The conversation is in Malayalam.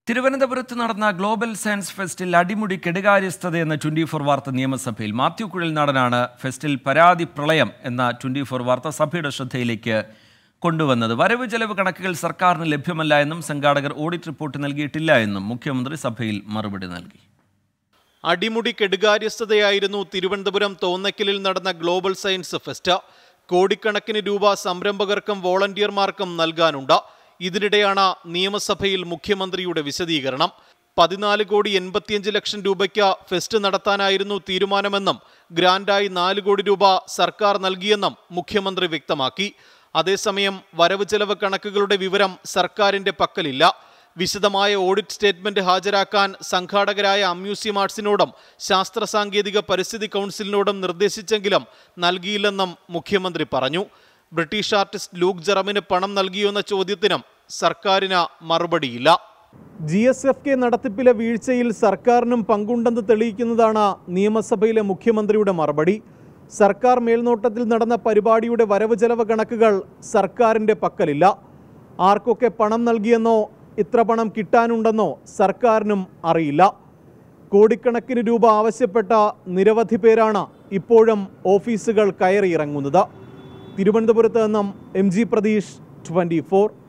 തിരുവനന്തപുരത്ത് നടന്ന ഗ്ലോബൽ സയൻസ് ഫെസ്റ്റിൽ അടിമുടി കെടുകാര്യസ്ഥതയെന്ന 24 വാർത്ത നിയമസഭയിൽ. മാത്യു കുഴൽനാടനാണ് ഫെസ്റ്റിൽ പരാതി പ്രളയം എന്ന 24 വാർത്ത സഭയുടെ ശ്രദ്ധയിലേക്ക് കൊണ്ടുവന്നത്. വരവ് ചെലവ് കണക്കുകൾ സർക്കാരിന് ലഭ്യമല്ല എന്നും സംഘാടകർ ഓഡിറ്റ് റിപ്പോർട്ട് നൽകിയിട്ടില്ല എന്നും മുഖ്യമന്ത്രി സഭയിൽ മറുപടി നൽകി. അടിമുടി കെടുകാര്യസ്ഥതയായിരുന്നു തിരുവനന്തപുരം തോന്നയ്ക്കലിൽ നടന്ന ഗ്ലോബൽ സയൻസ് ഫെസ്റ്റ്. കോടിക്കണക്കിന് രൂപ സംരംഭകർക്കും വോളണ്ടിയർമാർക്കും നൽകാനുണ്ട്. ഇതിനിടെയാണ് നിയമസഭയിൽ മുഖ്യമന്ത്രിയുടെ വിശദീകരണം. 14,85 ലക്ഷം രൂപയ്ക്ക് ഫെസ്റ്റ് നടത്താനായിരുന്നു തീരുമാനമെന്നും ഗ്രാന്റായി 4 കോടി രൂപ സർക്കാർ നൽകിയെന്നും മുഖ്യമന്ത്രി വ്യക്തമാക്കി. അതേസമയം വരവ് ചെലവ് കണക്കുകളുടെ വിവരം സർക്കാരിന്റെ പക്കലില്ല. വിശദമായ ഓഡിറ്റ് സ്റ്റേറ്റ്മെന്റ് ഹാജരാക്കാൻ സംഘാടകരായ അമ്യൂസിയം ആർട്സിനോടും ശാസ്ത്ര സാങ്കേതിക പരിസ്ഥിതി കൗൺസിലിനോടും നിർദ്ദേശിച്ചെങ്കിലും നൽകിയില്ലെന്നും മുഖ്യമന്ത്രി പറഞ്ഞു. ബ്രിട്ടീഷ് ആർട്ടിസ്റ്റ് ലൂക്ക് ജെറമിന് പണം നൽകിയെന്ന ചോദ്യത്തിനും സർക്കാരിന് മറുപടിയില്ല. GSFK നടത്തിപ്പിലെ വീഴ്ചയിൽ സർക്കാരിനും പങ്കുണ്ടെന്ന് തെളിയിക്കുന്നതാണ് നിയമസഭയിലെ മുഖ്യമന്ത്രിയുടെ മറുപടി. സർക്കാർ മേൽനോട്ടത്തിൽ നടന്ന പരിപാടിയുടെ വരവ് ചെലവ് കണക്കുകൾ സർക്കാരിൻ്റെ പക്കലില്ല. ആർക്കൊക്കെ പണം നൽകിയെന്നോ ഇത്ര പണം കിട്ടാനുണ്ടെന്നോ സർക്കാരിനും അറിയില്ല. കോടിക്കണക്കിന് രൂപ ആവശ്യപ്പെട്ട നിരവധി പേരാണ് ഇപ്പോഴും ഓഫീസുകൾ കയറിയിറങ്ങുന്നത്. തിരുവനന്തപുരത്ത് നിന്നും MG പ്രതീഷ്, 24.